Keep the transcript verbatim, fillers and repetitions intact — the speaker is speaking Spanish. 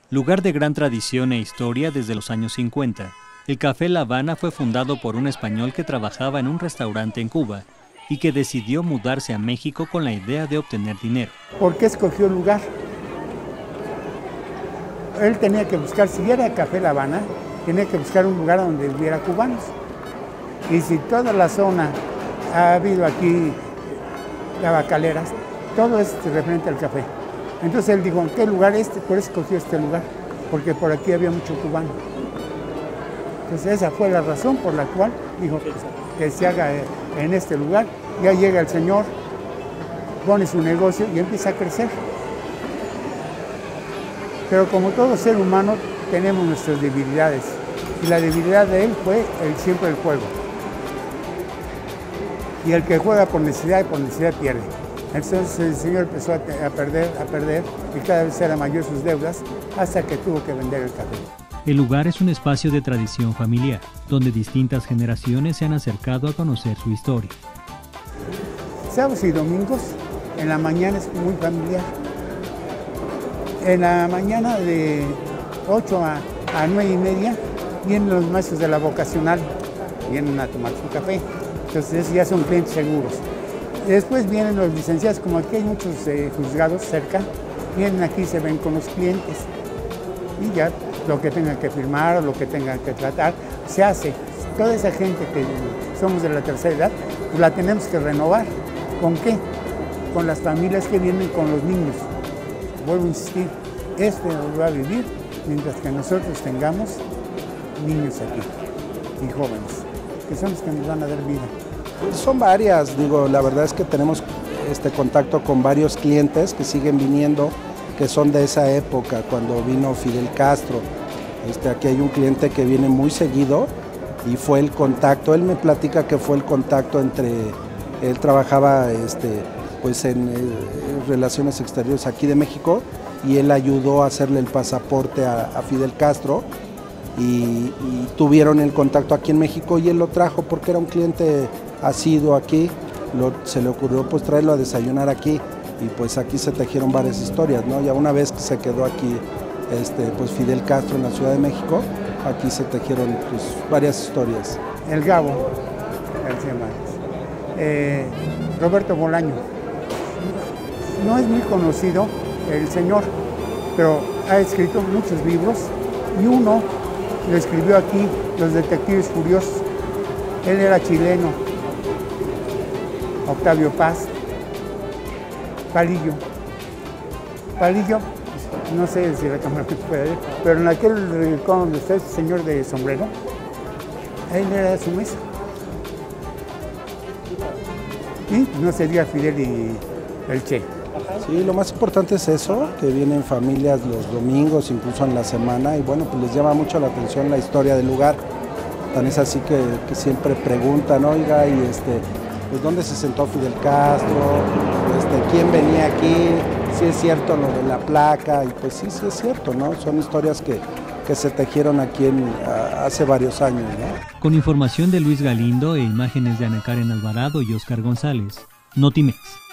Lugar de gran tradición e historia desde los años cincuenta, el Café La Habana fue fundado por un español que trabajaba en un restaurante en Cuba y que decidió mudarse a México con la idea de obtener dinero. ¿Por qué escogió el lugar? Él tenía que buscar, si era Café La Habana, tenía que buscar un lugar donde hubiera cubanos. Y si toda la zona ha habido aquí tabacaleras, todo es referente al café. Entonces él dijo, ¿en qué lugar este? Por eso escogió este lugar, porque por aquí había mucho cubano. Entonces esa fue la razón por la cual dijo pues, que se haga en este lugar. Ya llega el señor, pone su negocio y empieza a crecer. Pero como todo ser humano tenemos nuestras debilidades. Y la debilidad de él fue el, siempre el juego. Y el que juega por necesidad y por necesidad pierde. Entonces el señor empezó a, a perder, a perder, y cada vez era mayor sus deudas, hasta que tuvo que vender el café. El lugar es un espacio de tradición familiar, donde distintas generaciones se han acercado a conocer su historia. Sábados y domingos, en la mañana es muy familiar. En la mañana de ocho a nueve y media, vienen los maestros de la vocacional, vienen a tomar su café. Entonces ya son clientes seguros. Después vienen los licenciados, como aquí hay muchos eh, juzgados cerca, vienen aquí y se ven con los clientes. Y ya lo que tengan que firmar o lo que tengan que tratar, se hace. Toda esa gente que somos de la tercera edad, pues la tenemos que renovar. ¿Con qué? Con las familias que vienen con los niños. Vuelvo a insistir, este nos va a vivir mientras que nosotros tengamos niños aquí y jóvenes, que son los que nos van a dar vida. Son varias, digo, la verdad es que tenemos este contacto con varios clientes que siguen viniendo, que son de esa época, cuando vino Fidel Castro. Este, aquí hay un cliente que viene muy seguido y fue el contacto, él me platica que fue el contacto entre, él trabajaba este, pues en, en relaciones exteriores aquí de México y él ayudó a hacerle el pasaporte a, a Fidel Castro. Y, y tuvieron el contacto aquí en México y él lo trajo porque era un cliente asiduo aquí, lo, se le ocurrió pues traerlo a desayunar aquí y pues aquí se tejieron varias historias, ¿no? Ya una vez que se quedó aquí este, pues Fidel Castro en la Ciudad de México, aquí se tejieron pues varias historias. El Gabo, García Márquez, eh, Roberto Bolaño, no es muy conocido el señor, pero ha escrito muchos libros y uno lo escribió aquí, Los Detectives Furiosos. Él era chileno. Octavio Paz. Palillo. Palillo, no sé si la cámara puede ver, pero en aquel rincón donde está el señor de sombrero, él era su mesa. Y no se diga Fidel y el Che. Sí, lo más importante es eso, que vienen familias los domingos, incluso en la semana, y bueno, pues les llama mucho la atención la historia del lugar. Tan es así que, que siempre preguntan, oiga, y este, pues dónde se sentó Fidel Castro, este, quién venía aquí, si es cierto lo de la placa, y pues sí, sí es cierto, ¿no? Son historias que, que se tejieron aquí en, a, hace varios años, ¿no? Con información de Luis Galindo e imágenes de Ana Karen Alvarado y Oscar González, Notimex.